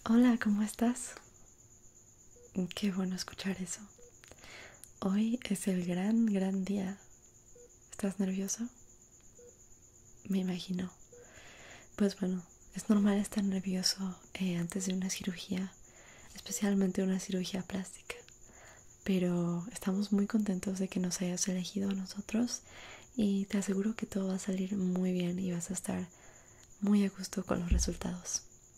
Hola, ¿cómo estás? Qué bueno escuchar eso. Hoy es el gran día. ¿Estás nervioso? Me imagino. Pues bueno, es normal estar nervioso antes de una cirugía, especialmente una cirugía plástica. Pero estamos muy contentos de que nos hayas elegido a nosotros y te aseguro que todo va a salir muy bien y vas a estar muy a gusto con los resultados.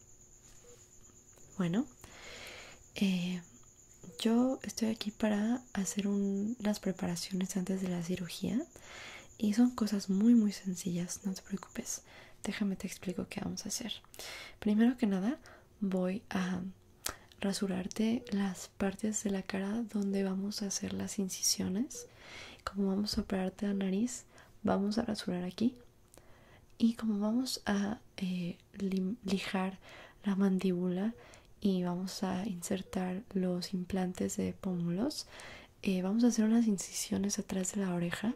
Bueno, eh, yo estoy aquí para hacer las preparaciones antes de la cirugía y son cosas muy sencillas, no te preocupes. Déjame te explico qué vamos a hacer. Primero que nada, voy a rasurarte las partes de la cara donde vamos a hacer las incisiones. Como vamos a operarte la nariz, vamos a rasurar aquí. Y como vamos a lijar la mandíbula y vamos a insertar los implantes de pómulos, vamos a hacer unas incisiones atrás de la oreja.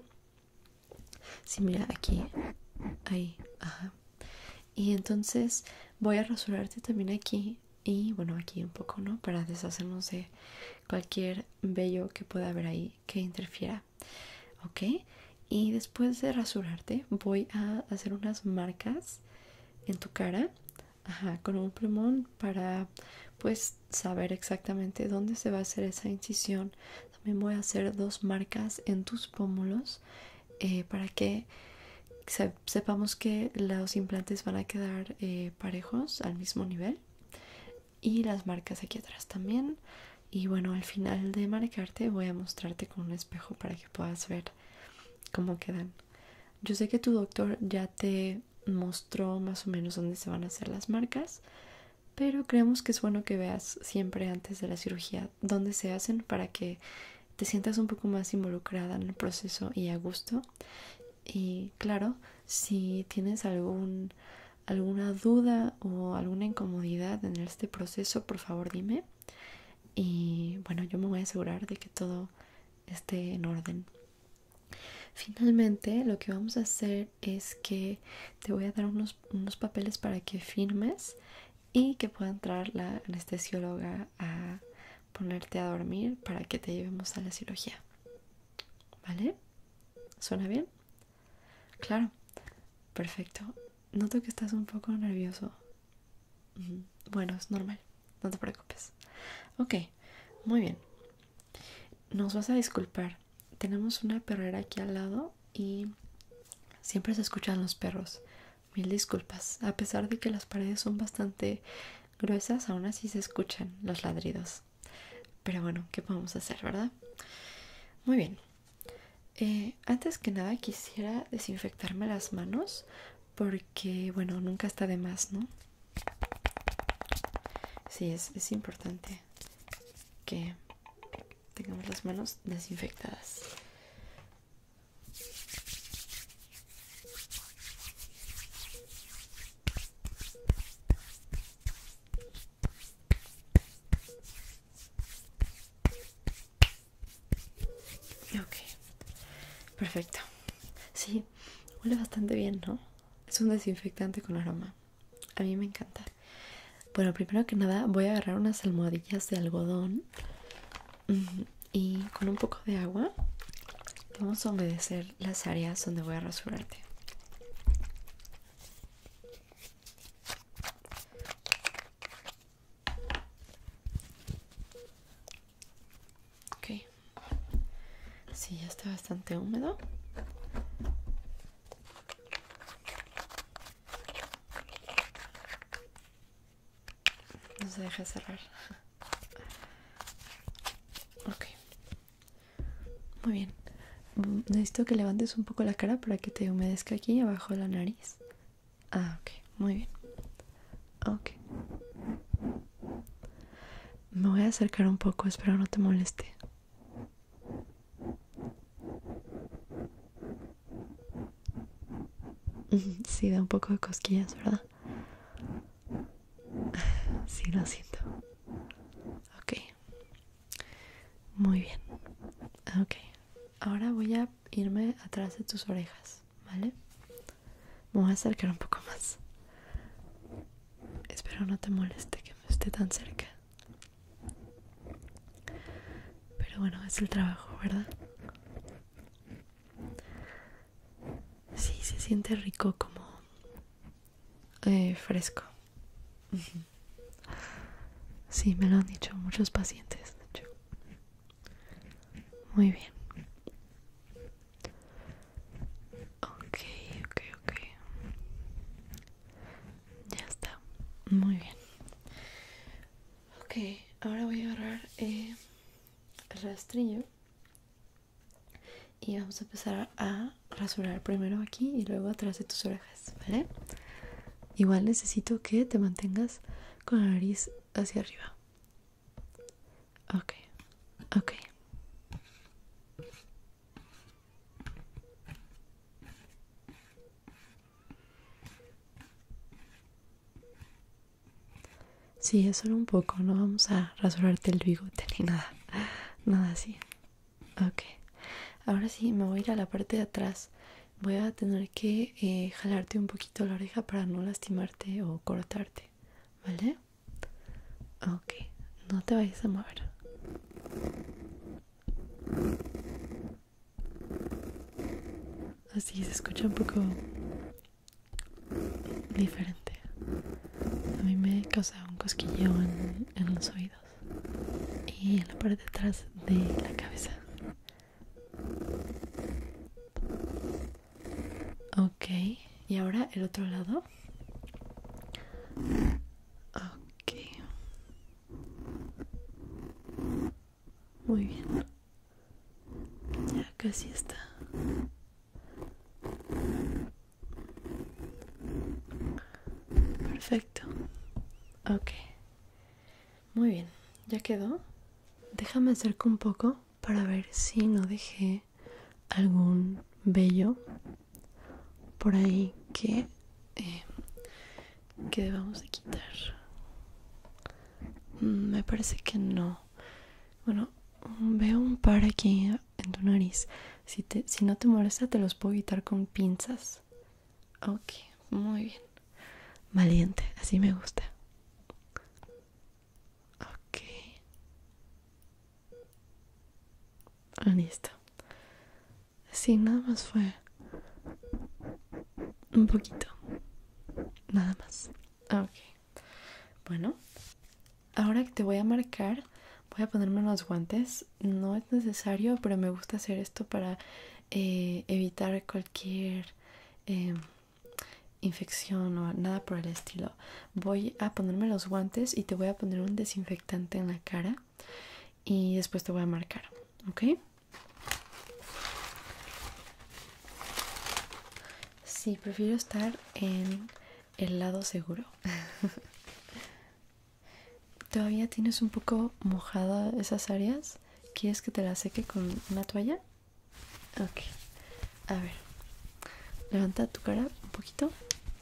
Sí, mira, aquí, ahí, ajá. Y entonces voy a rasurarte también aquí y bueno, aquí un poco, ¿no? Para deshacernos de cualquier vello que pueda haber ahí que interfiera, ¿ok? Y después de rasurarte voy a hacer unas marcas en tu cara, ajá, con un plumón para pues saber exactamente dónde se va a hacer esa incisión. También voy a hacer dos marcas en tus pómulos para que sepamos que los implantes van a quedar parejos al mismo nivel y las marcas aquí atrás también. Y bueno, al final de marcarte voy a mostrarte con un espejo para que puedas ver cómo quedan. Yo sé que tu doctor ya te mostró más o menos dónde se van a hacer las marcas, pero creemos que es bueno que veas siempre antes de la cirugía dónde se hacen para que te sientas un poco más involucrada en el proceso y a gusto. Y claro, si tienes alguna duda o alguna incomodidad en este proceso, por favor dime. Y bueno, yo me voy a asegurar de que todo esté en orden. Finalmente, lo que vamos a hacer es que te voy a dar unos papeles para que firmes y que pueda entrar la anestesióloga a ponerte a dormir para que te llevemos a la cirugía. ¿Vale? ¿Suena bien? Claro, perfecto. Noto que estás un poco nervioso. Bueno, es normal, no te preocupes. Ok, muy bien. Nos vas a disculpar. Tenemos una perrera aquí al lado y siempre se escuchan los perros. Mil disculpas. A pesar de que las paredes son bastante gruesas, aún así se escuchan los ladridos. Pero bueno, ¿qué podemos hacer, verdad? Muy bien. Antes que nada quisiera desinfectarme las manos porque, bueno, nunca está de más, ¿no? Sí, es importante que tengamos las manos desinfectadas. Ok, perfecto. Sí, huele bastante bien, ¿no? Es un desinfectante con aroma. A mí me encanta. Bueno, primero que nada voy a agarrar unas almohadillas de algodón y con un poco de agua vamos a humedecer las áreas donde voy a rasurarte. Ok, sí, ya está bastante húmedo. No se deja cerrar. Ok, muy bien. Necesito que levantes un poco la cara para que te humedezca aquí abajo de la nariz. Ah, ok, muy bien. Ok. Me voy a acercar un poco, espero no te moleste. Sí, da un poco de cosquillas, ¿verdad? Sí, lo siento. Ok, muy bien. Ok, ahora voy a irme atrás de tus orejas, ¿vale? Me voy a acercar un poco más. Espero no te moleste que me esté tan cerca. Pero bueno, es el trabajo, ¿verdad? Sí, se siente rico, como fresco. Sí, me lo han dicho muchos pacientes, de hecho. Muy bien. Ok. Ya está. Muy bien. Ok, ahora voy a agarrar el rastrillo y vamos a empezar a rasurar primero aquí y luego atrás de tus orejas, ¿vale? Igual necesito que te mantengas con la nariz hacia arriba. Ok. Sí, es solo un poco, no vamos a rasurarte el bigote ni nada así. Ok, ahora sí me voy a ir a la parte de atrás. Voy a tener que jalarte un poquito la oreja para no lastimarte o cortarte, ¿vale? Ok, no te vayas a mover. Así se escucha un poco diferente. A mí me causa un cosquilleo en los oídos y en la parte de atrás de la cabeza. Ok, y ahora el otro lado. Ok, muy bien. Ya casi está. Perfecto. Ok, muy bien. ¿Ya quedó? Déjame acerco un poco para ver si no dejé algún vello por ahí que debamos de quitar. Me parece que no. Bueno, veo un par aquí en tu nariz. Si no te molesta, te los puedo quitar con pinzas. Ok, muy bien. Valiente, así me gusta. Ok. Listo. Sí, nada más fue un poquito. Nada más. Ok. Bueno, ahora que te voy a marcar, voy a ponerme unos guantes. No es necesario, pero me gusta hacer esto para evitar cualquier infección o nada por el estilo. Voy a ponerme los guantes y te voy a poner un desinfectante en la cara y después te voy a marcar, ¿ok? Sí, prefiero estar en el lado seguro. ¿Todavía tienes un poco mojada esas áreas? ¿Quieres que te las seque con una toalla? Ok. A ver. Levanta tu cara un poquito.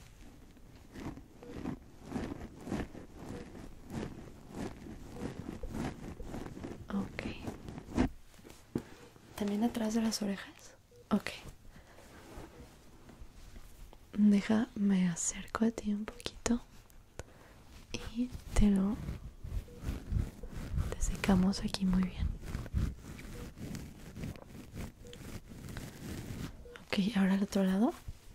Ok. ¿También atrás de las orejas? Ok. Déjame acerco a ti un poquito y te secamos aquí muy bien. Ok, ahora al otro lado.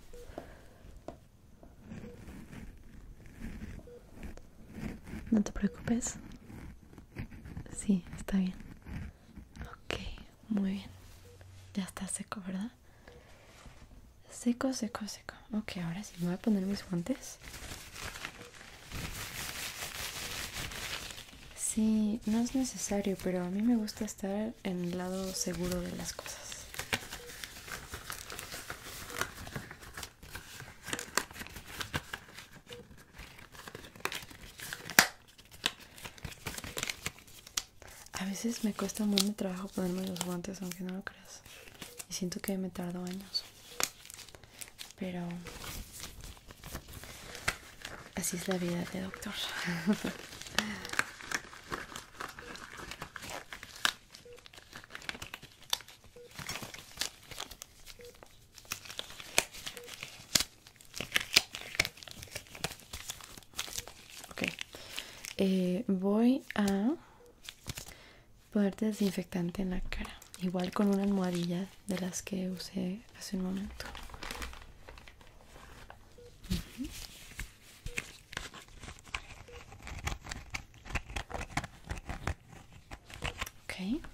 No te preocupes. Sí, está bien. Ok, muy bien. Ya está seco, ¿verdad? Seco. Ok, ahora sí me voy a poner mis guantes. Sí, no es necesario, pero a mí me gusta estar en el lado seguro de las cosas. A veces me cuesta un buen de trabajo ponerme los guantes, aunque no lo creas. Y siento que me tardo años. Pero así es la vida de doctor. Ok. voy a ponerte desinfectante en la cara. Igual con una almohadilla de las que usé hace un momento. Ok.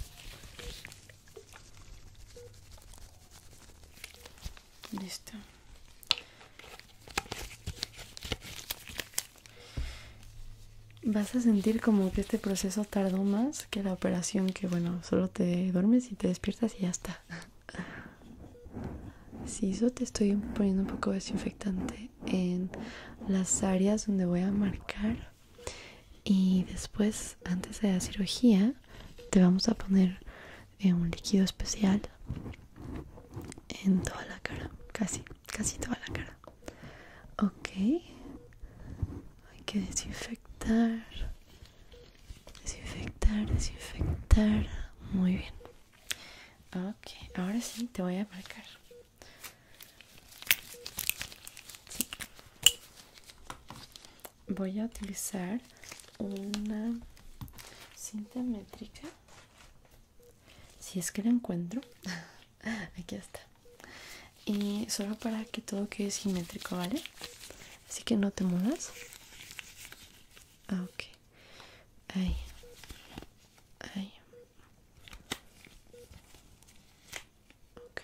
Listo. Vas a sentir como que este proceso tardó más que la operación, que bueno, solo te duermes y te despiertas y ya está. Sí, eso te estoy poniendo un poco de desinfectante en las áreas donde voy a marcar. Y después, antes de la cirugía, te vamos a poner un líquido especial en toda la cara, casi toda la cara. Ok, hay que desinfectar, muy bien. Ok, ahora sí te voy a marcar. Sí. Voy a utilizar una cinta métrica, si es que la encuentro. Aquí está. Y solo para que todo quede simétrico, ¿vale? Así que no te muevas. Ok. Ahí. Ok.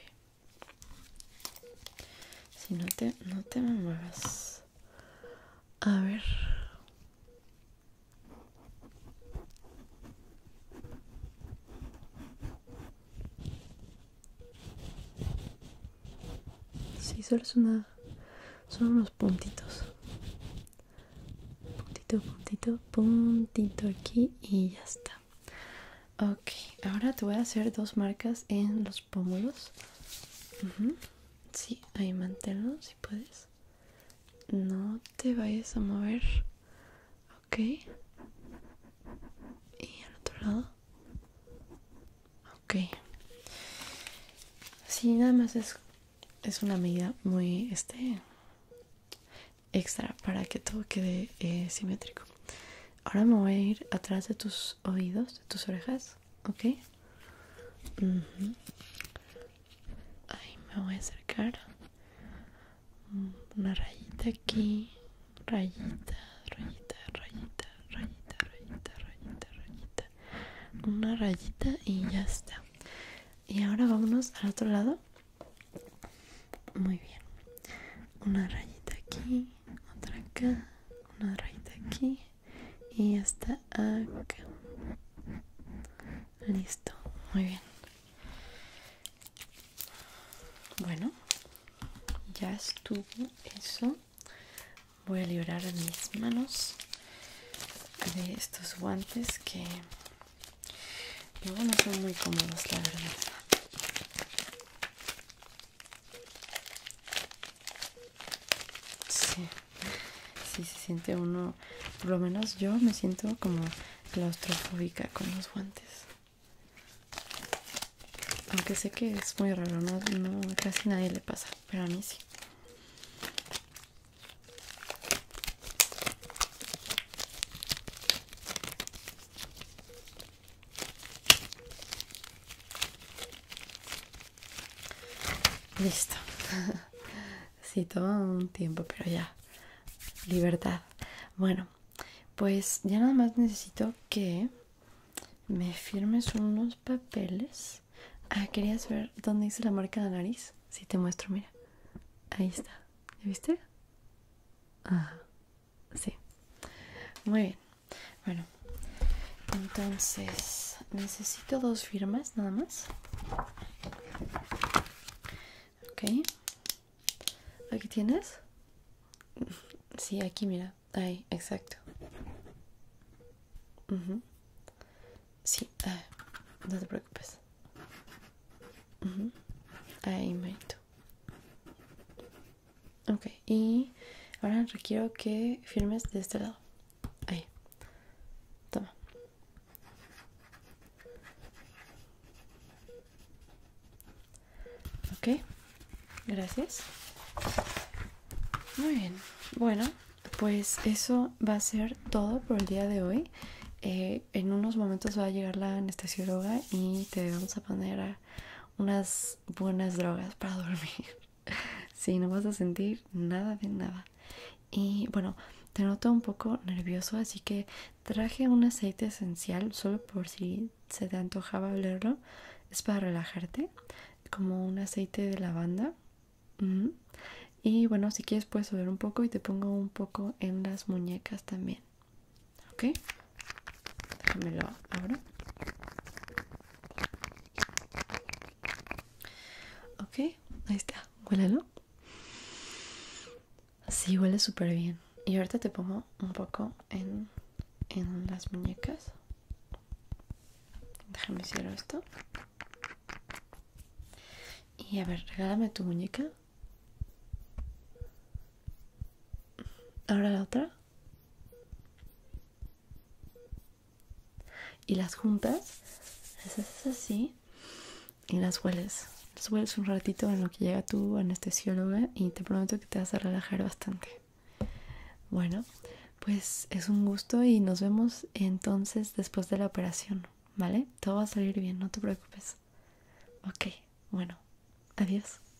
Si no te me muevas. A ver. Sí, solo es son unos puntitos. Puntito aquí y ya está. Ok, ahora te voy a hacer 2 marcas en los pómulos. Sí, ahí manténlo si puedes. No te vayas a mover. Ok. Y al otro lado. Ok. Sí, nada más es una medida muy extra para que todo quede simétrico. Ahora me voy a ir atrás de tus oídos, de tus orejas. Ok. Ahí me voy a acercar. Una rayita aquí. Rayita. Una rayita y ya está. Y ahora vámonos al otro lado. Muy bien. Una rayita aquí, otra acá, una rayita aquí y hasta acá. Listo, muy bien. Bueno, ya estuvo eso. Voy a liberar mis manos de estos guantes que luego no son muy cómodos, la verdad. Sí, se siente uno, por lo menos yo me siento como claustrofóbica con los guantes. Aunque sé que es muy raro, no casi nadie le pasa, pero a mí sí. Listo. Sí, toma un tiempo, pero ya. Libertad. Bueno, pues ya nada más necesito que me firmes unos papeles. Ah, ¿querías ver dónde hice la marca de la nariz? Sí, te muestro, mira. Ahí está. ¿Ya viste? Ajá. Sí. Muy bien. Bueno, entonces necesito 2 firmas nada más. Ok. ¿Aquí tienes? Sí, aquí mira. Ahí, exacto. Sí, no te preocupes. Ahí, Marito. Ok, y ahora requiero que firmes de este lado. Ahí. Toma. Ok, gracias. Muy bien. Bueno, pues eso va a ser todo por el día de hoy. En unos momentos va a llegar la anestesióloga y te vamos a poner unas buenas drogas para dormir. Sí, no vas a sentir nada de nada. Y bueno, te noto un poco nervioso, así que traje un aceite esencial solo por si se te antojaba olerlo. Es para relajarte, como un aceite de lavanda. Mm. Y bueno, si quieres puedes oler un poco y te pongo un poco en las muñecas también. ¿Ok? Déjamelo ahora. Ok, ahí está. Huélelo. Sí, huele súper bien. Y ahorita te pongo un poco en las muñecas. Déjame cierro esto. Y a ver, regálame tu muñeca. Ahora la otra. Y las juntas. Es así. Y las hueles. Las hueles un ratito en lo que llega tu anestesióloga. Y te prometo que te vas a relajar bastante. Bueno, pues es un gusto y nos vemos entonces después de la operación. ¿Vale? Todo va a salir bien, no te preocupes. Ok, bueno, adiós.